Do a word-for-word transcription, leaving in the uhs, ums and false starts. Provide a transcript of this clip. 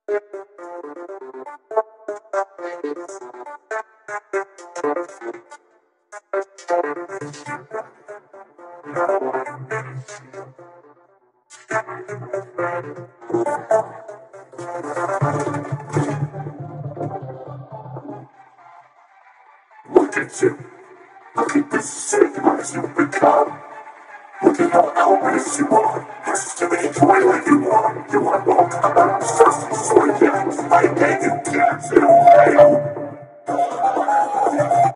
Look at you. Look at this civilized you've become. Look at how helpless you are. Just to enjoy what you want. You are welcome. I'm just so young. I gave you cats in a whale.